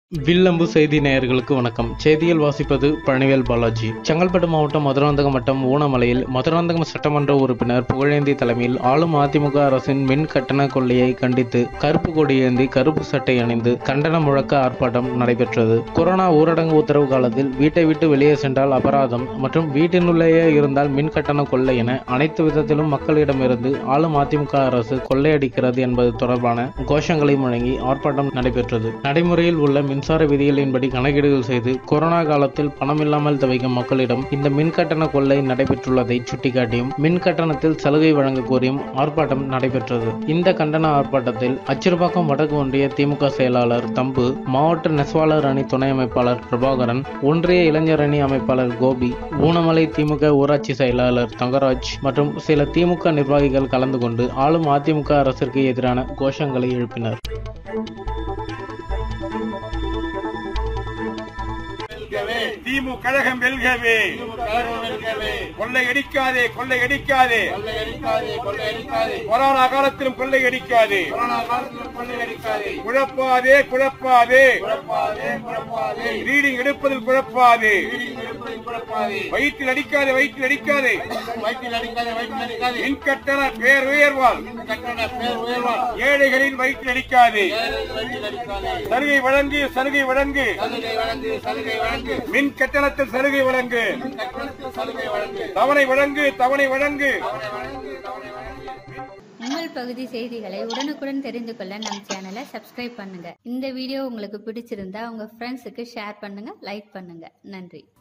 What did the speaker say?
வில்லம்பு செய்தி நேயர்களுக்கு வணக்கம். செய்தியில் வாசிப்பது பழனிவேல் பாலாஜி. செங்கல்பட்டு மாவட்டம் மதுராந்தகம் வட்டம் ஊனமலையில் மதுராந்தகம் சட்டமன்ற உறுப்பினர் புகழேந்தி தலைமையில் ஆளும் அதிமுக அரசின் மின் கட்டண கொள்ளையை கண்டித்து கருப்பு கொடி ஏந்தி கருப்பு சட்டை அணிந்து கண்டன முழக்க ஆர்ப்பாட்டம் நடைபெற்றது. கொரோனா ஊரடங்கு உத்தரவு காலத்தில் வீட்டை விட்டு வெளியே சென்றால் அபராதம் மற்றும் வீட்டினுள்ளேயே இருந்தால் மின் கட்டண கொள்ளை என அனைத்து விதத்திலும் மக்களிடமிருந்து ஆளும் அதிமுக அரசு கொள்ளையடிக்கிறது என்பது தொடர்பான கோஷங்களை முழங்கி ஆர்ப்பாட்டம் நடைபெற்றது. நடைமுறையில் உள்ள மின்சார விதிகளின்படி கணக்கீடுகள் செய்து கொரோனா காலத்தில் பணம் இல்லாமல் தவிக்கும் மக்களிடம் இந்த மின் கட்டண கொள்ளை நடைபெற்றுள்ளதை சுட்டிக்காட்டியும் மின் கட்டணத்தில் சலுகை வழங்க கோரியும் ஆர்ப்பாட்டம் நடைபெற்றது. இந்த கண்டன ஆர்ப்பாட்டத்தில் அச்சிறுபாக்கம் வடக்கு ஒன்றிய திமுக செயலாளர் தம்பு, மாவட்ட நெசவாளர் அணி துணை அமைப்பாளர் பிரபாகரன், ஒன்றிய இளைஞர் அணி அமைப்பாளர் கோபி, ஊனமலை திமுக ஊராட்சி செயலாளர் தங்கராஜ் மற்றும் சில திமுக நிர்வாகிகள் கலந்து கொண்டு ஆளும் அதிமுக அரசிற்கு எதிரான கோஷங்களை எழுப்பினர். திமுக கழகம் வெல்கவே, கொள்ளையடிக்காதே கொள்ளையடிக்காதே, கொரோனா காலத்திலும் கொள்ளையடிக்காதே, குழப்பாதே குழப்பாதே, ரீடிங் எடுப்பதில் குழப்பாதே, வயிற்றில் அடிக்காதே வயிற்றில் அடிக்காதே, மின் கட்டண பேர் உயர்வால் ஏழைகளின் வயிற்றில் அடிக்காதே, சலுகை வழங்கு சலுகை வழங்கு, மின் கட்டணத்தில் சலுகை வழங்கு, தவணை வழங்கு தவணை வழங்கு. உங்கள் பகுதி செய்திகளை உடனுக்குடன் தெரிந்து கொள்ள நம் சேனலை சப்ஸ்கிரைப் பண்ணுங்க. இந்த வீடியோ உங்களுக்கு பிடிச்சிருந்தா உங்க ஃப்ரெண்ட்ஸுக்கு ஷேர் பண்ணுங்க, லைக் பண்ணுங்க. நன்றி.